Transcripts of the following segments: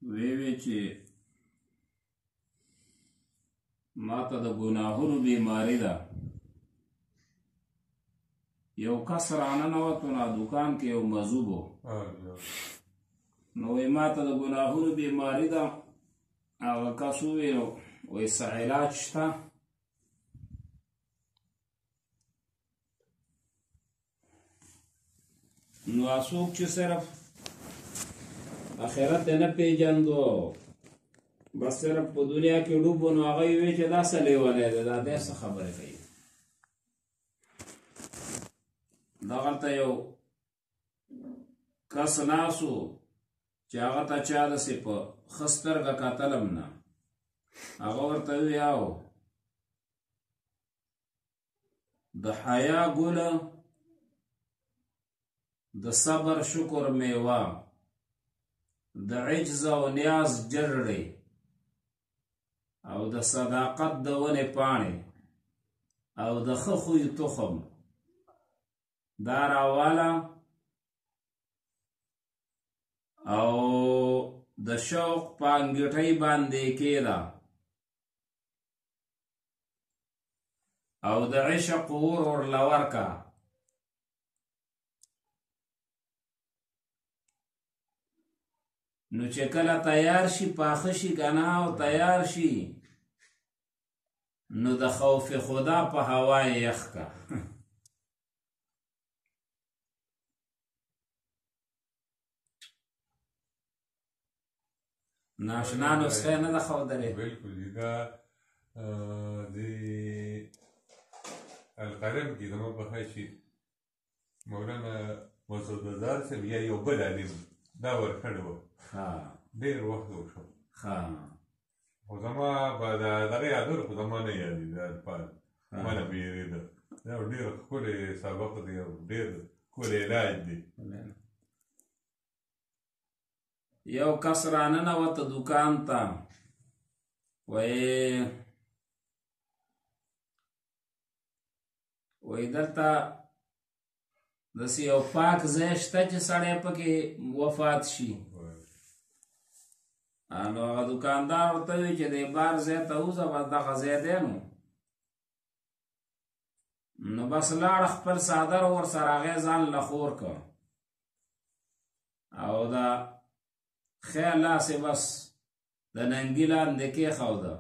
وی چې ما ته د ګناهونو بیماری ده. یو کس راننوتو نه دکان کې یو مذوب و، نو وی ما ته د ګناهونو بیماری ده. هغه کس وویل وی څه علاج شته؟ نو څوک چې صرف آخرت نه پیژندو بس صرف په دنیا کې ډوب نو هغه یې وی چې دا څه لیونی دی، دا دی څه خبرې کوي. دغلته یو کس ناست و چې هغه ته چا داسې په ښه سترګه کتلم نه. هغه ورته ووی او د حیا ګله د صبر شکر میوه، د عجز او نیاز جرړې او د صداقت د ونې پاڼې او د ښه خوی تخم دا راواله او د شوق په انګیټۍ باندې کېده او د عشق اور ورله ورکه. نو چې کله تیار شي پاخه شي که نه او تیار شي نو د خوف خدا په هوا یې یخ که. ناشنا نسخه نه ده ښودلې. بلکل دا د القلم کې زموږ په ښه شي مولانا مسعود ازار صاحب یا یو بل عالم دا ورکړی وه، ډېر وخت وشو خو زما به د دغه یادونه خو زما نه یادېده الفاظ ما نه به یېرېده. دا ډېر ښکلی سبق دی او ډېر ښکلی علاج دی. یو کس راننوته دکان ته، وی دلته داسې یو پاک ځای شته چې سړی پکې وفات شي. نو هغه دکاندار ورته وی چې دی بار ځای ته وځه بس دغه ځای دی. نو بس لاړ خپل څادر ورسره هغې ځان له خور که او دا خیر لاسې بس د ننګي لاندې کېښوده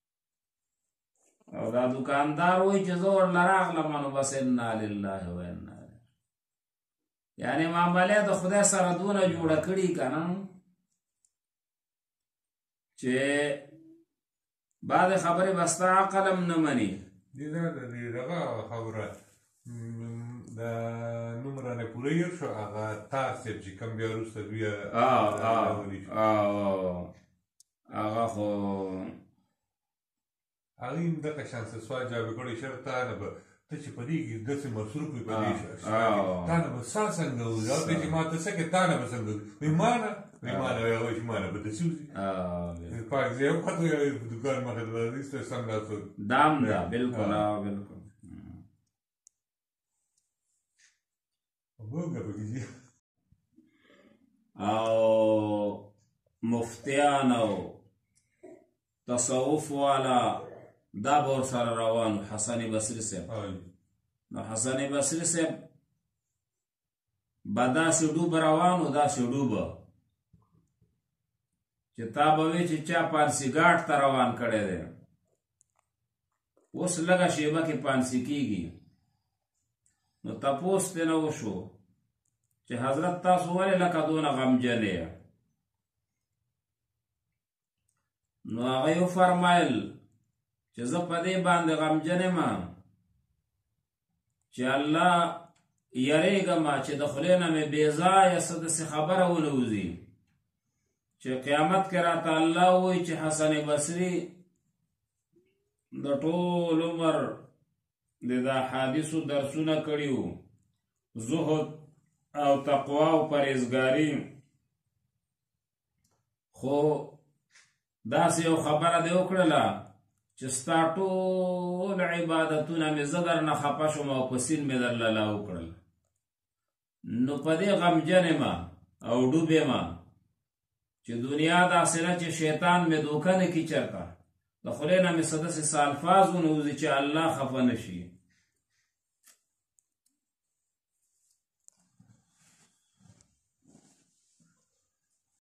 او دا دکاندار وایي چې زه ورله راغلم نو بس انا لله و انا الیه. یعنې معامله د خدای سره دونه جوړه کړي که نه چې بعضې خبرې به ستا عقل هم نه مني. دغه خبره د نوم رانه پوره یې شو هغه تا صاحب چې کوم بیا وروسته دوی هغه خو هغې هم دغه شان څه سوال جواب کړی شر تا نه به ته چې په دې کې داسې مصروف وي په دې تا نه به سا څنګه وځي او ته چې ما ته څه کې تا نه به څنګه وځي وایي ما نه وایي ما نه وایي چې ما نه به داسې وځي پاک ځای او خط وایي په دوکان مخې ته راځي سم لاسو دام ده. بلکل بلکل او مفتیان او تصوف والا دا به ورسره روان حسن بصري صاحب. نو حسن بصري صاحب به داسې ډوبه روان و داسې ډوبه چې تا به وی چې چا پانسي ګاټ ته روان کړی دی. اوس لږه شیبه کې پانسي کېږي. نو تپوس ترې نه وشو چې حضرت تاسو ولې لکه دونه غمجن یې؟ نو هغه یې وفرمایل چې زه په دې باندې غمجن یم چې الله یریږم چې د خولې نه مې بېځایه څه داسې خبره ونه وځي چې قیامت کې راته الله ووایي چې حسن بصري د ټول عمر د احادیثو درسونه کړي وو، زهد او تقوا او پرهیزګاري، خو داسې یو خبره دې وکړله چې ستا ټول عبادتونه مې زه درنه خفه شوم او په سین مې درله لا وکړل. نو په دې غمجن یم او ډوب یم چې دنیا داسې نه چې شیطان مې دوکه نه کي چرته د خولې نه مې څه داسې الفاظ ونوځي چې الله خفه نه شي